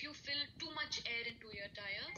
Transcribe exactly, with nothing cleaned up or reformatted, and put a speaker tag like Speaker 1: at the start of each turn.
Speaker 1: you fill too much air into your tire,